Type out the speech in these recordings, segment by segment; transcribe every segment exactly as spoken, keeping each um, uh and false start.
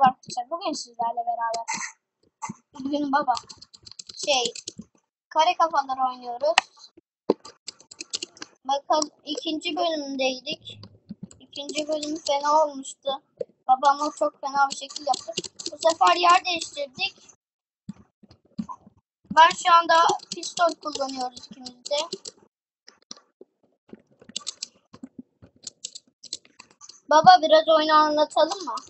Merhaba arkadaşlar. Bugün sizlerle beraber. Bugün baba şey kare kafalar oynuyoruz. Bakın ikinci bölümdeydik. İkinci bölüm fena olmuştu. Babamla çok fena bir şekilde yaptık. Bu sefer yer değiştirdik. Ben şu anda pistol kullanıyoruz ikimiz de. Baba biraz oyunu anlatalım mı?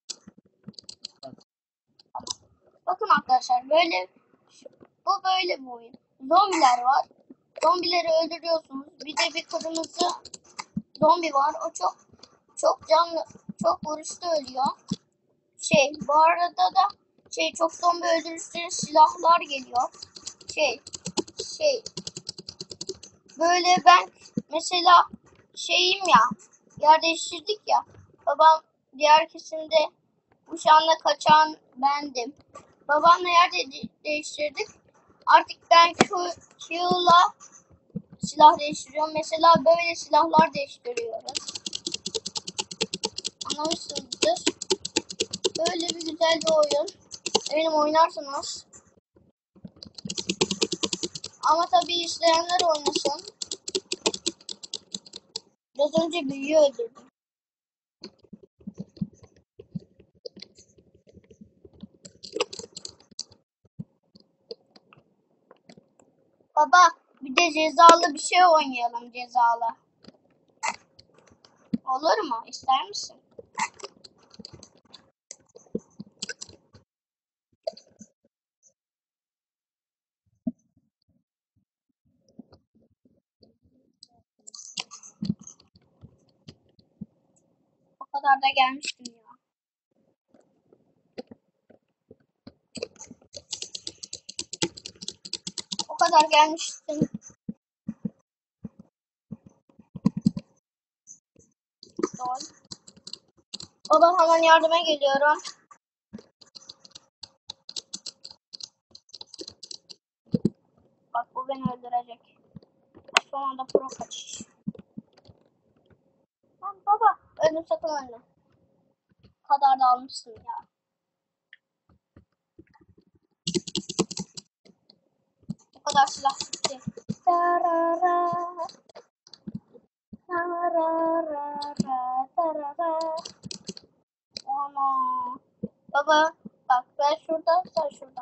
Bakın arkadaşlar böyle bu böyle bir oyun. Zombiler var. Zombileri öldürüyorsunuz. Bir de bir kırmızı zombi var. O çok çok canlı, çok vuruşta ölüyor. Şey, bu arada da şey çok zombi öldürürse silahlar geliyor. Şey, şey böyle ben mesela şeyim ya, yer değiştirdik ya. Babam diğer kesimde uçağınla kaçan bendim. Babamla yer de değiştirdik. Artık ben Q'la silah değiştiriyorum. Mesela böyle silahlar değiştiriyoruz. Anlamışsınızdır. Böyle bir güzel bir oyun. Benim oynarsanız. Ama tabii isteyenler oynasın. Biraz önce büyüğü öldürdüm. Baba bir de cezalı bir şey oynayalım, cezalı. Olur mu? İster misin? O kadar da gelmiştim ya. O kadar gelmiştim. Doğru. Baba hemen yardıma geliyorum. Bak bu beni öldürecek. Son anda pro kaçış. Lan baba ölüm sakın ölme. O kadar da almışsın ya. O kadar silah gitti. Tarara. Tarara. Tarara. Ana. Baba bak ben şurada, sen şurada.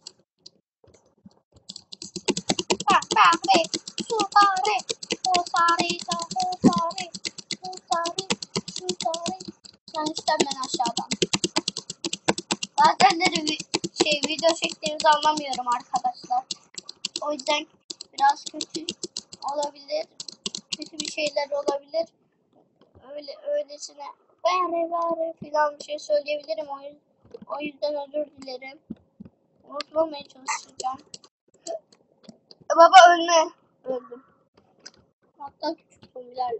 Ha ha re. Su tare. O tare. O tare. O tare. Su tare. Sen işte ben aşağıdan. Bazenleri şey video çektiğimizi anlamıyorum arkadaşlar. O yüzden biraz kötü olabilir. Kötü bir şeyler olabilir. Öyle öylesine bari bari filan bir şey söyleyebilirim. O yüzden, o yüzden özür dilerim. Unutmamaya çalışacağım. Baba ölme. Öldüm. Hatta küçük zombilerle.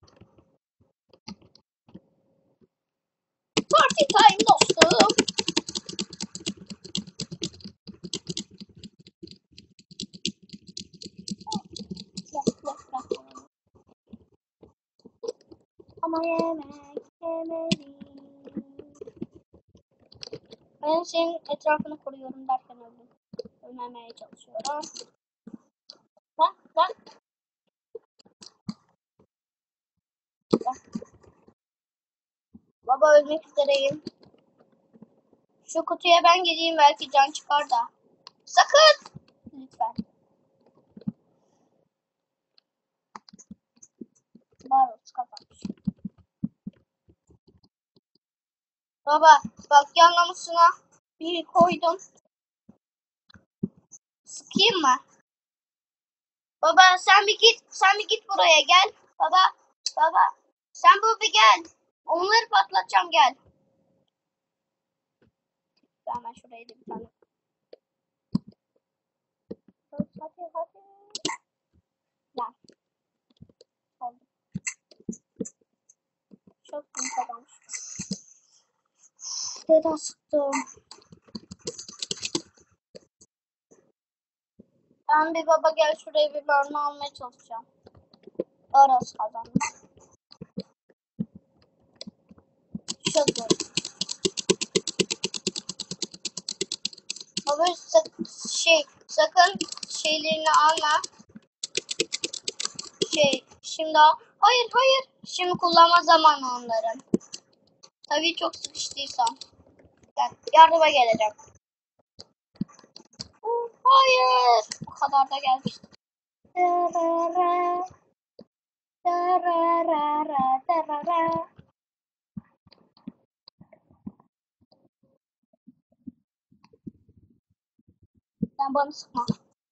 Party time dostum. Bak bak bak. Ama yemek yemedim. Ben senin etrafını koruyorum derken öldüm. Ölmemeye çalışıyorum. Lan lan. Baba ölmek üzereyim. Şu kutuya ben geleyim, belki can çıkar da. Sakın. Lütfen. Barut kapanmış. Baba bak yanlamasına bir koydum. Sıkayım mı? Baba sen bir git. Sen bir git buraya gel. Baba. Baba. Sen bu bir gel. Onları patlatacağım, gel. Hemen şuraya da bir tane. Hadi hadi. Gel. Oldu. Çok büyük olmuş. Neden sıktım? Ben bir baba gel şuraya bir mermi almaya çalışacağım. Aras kazandım. Çok zor. Baba sak- şey sakın şeylerini alma. Şey şimdi al. Hayır hayır. Şimdi kullanma zamanı onların. Tabii çok sıkıştıysam. Ben yardıma geleceğim. Oh, hayır. Bu kadar da gelmişti. Tarara, tarara, tarara. Sen bana sıkma.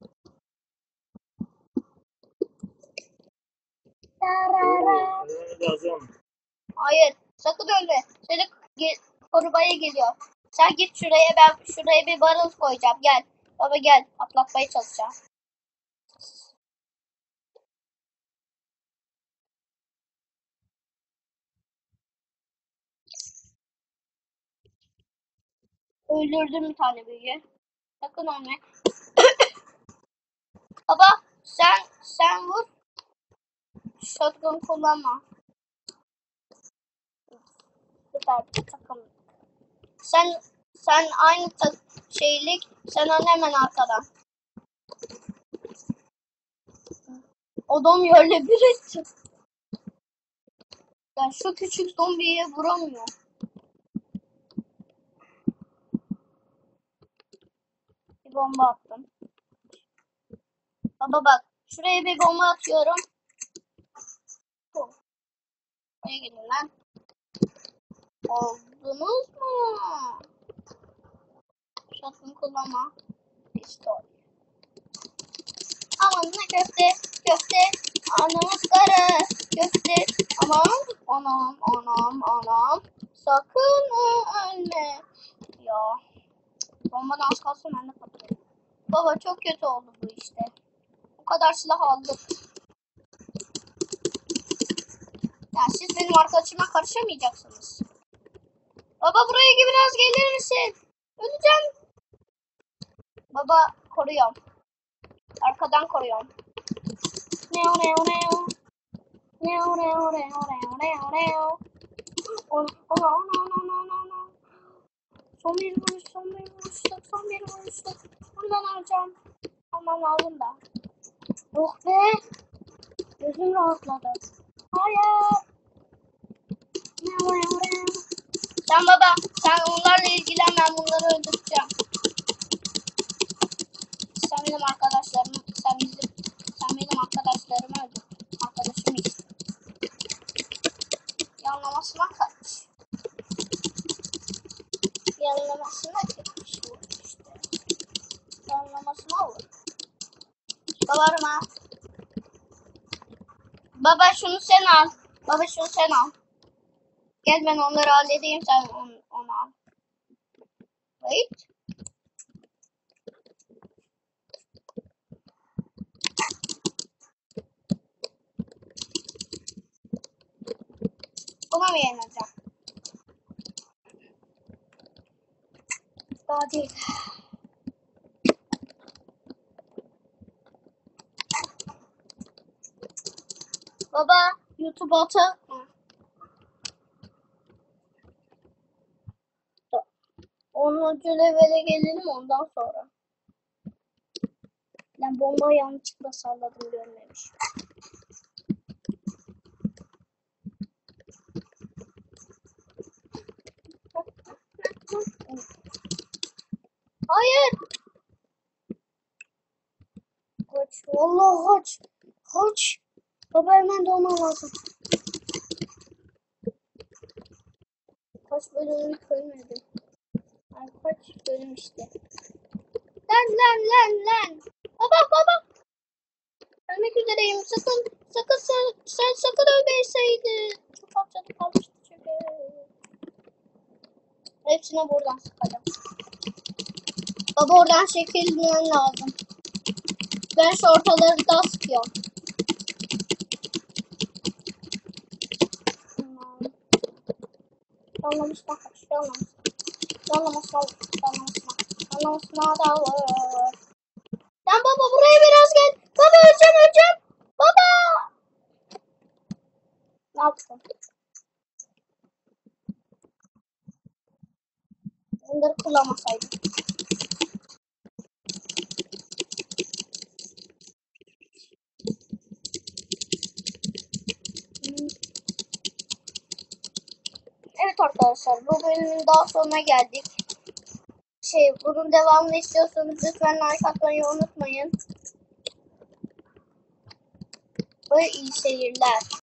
Tarara. Lazım. Hayır. Sakın ölme. Seni ge- korumaya geliyor. Sen git şuraya, ben şuraya bir barıl koyacağım. Gel. Baba gel. Atlatmaya çalışacağım. Öldürdüm bir tane büyüğü. Sakın ölme. Baba sen sen vur. Shotgun kullanma. Süper bir takım. Sen sen aynı ta- şeylik. Sen ön hemen arkadan. Adam yerle bir etti. Yani şu küçük zombiye vuramıyor. Bir bomba attım. Baba bak. Şuraya bir bomba atıyorum. Buraya gelin lan. Oldunuz mu? Shotgun kullanma. Pistol. Aman ne köfte, köfte, anamız kara, köfte, aman, anam, anam, anam, sakın ölme. Ya, bombadan az kalsın ben de patlıyorum. Baba çok kötü oldu bu işte. Bu kadar silah aldık. Yani siz benim arkadaşıma karışamayacaksınız. Baba buraya biraz gelir misin? Öleceğim. Baba koruyorum. Arkadan koruyorum. Neo neo neo. Neo neo neo neo neo neo. Ona ona ona ona ona ona. Son bir vuruş, son bir vuruşluk, son bir vuruşluk. Buradan alacağım. Almam lazım da. Oh be. Gözüm rahatladı. Hayır. Neo neo neo. Sen baba, sen onlarla ilgilen, ben bunları öldüreceğim. Sen benim arkadaşlarım, sen bizim, sen benim arkadaşlarımı öldür. Arkadaşım işte. Yanlamasına kaç. Yanlamasına gitmiş bu işte. Yanlamasına vur. Bağırma. Baba şunu sen al. Baba şunu sen al. Gel ben onları halledeyim, sen onu, onu al. Wait. Buna mı yeneceğim? Daha değil. Baba YouTube atı. onuncu levele gelelim ondan sonra. Ben bomba yanlışlıkla salladım, görmemiş. Hayır. Kaç. Vallahi kaç. Kaç. Baba hemen doğman lazım. Kaç bölüm ölmedim. Ay kaç bölüm işte. Lan lan lan lan. Baba baba. Ölmek üzereyim. Sakın sakın sen, sen sakın ölmeyeydin. Çok az canı kalmıştı çünkü. Hepsine buradan sıkacağım. Baba oradan çekilmen lazım. Ben şu ortaları da sıkıyorum. Yanlamışma kaç. Yanlamışma. Yanlamışma. Yanlamışma. Yanlamışma da var. Sen baba buraya biraz gel. Baba öleceğim öleceğim. Baba. Ne yaptın? Bunları kullanmasaydım. Evet arkadaşlar, bu bölümün daha sonuna geldik. Şey, bunun devamını istiyorsanız lütfen like atmayı unutmayın. Ve iyi seyirler.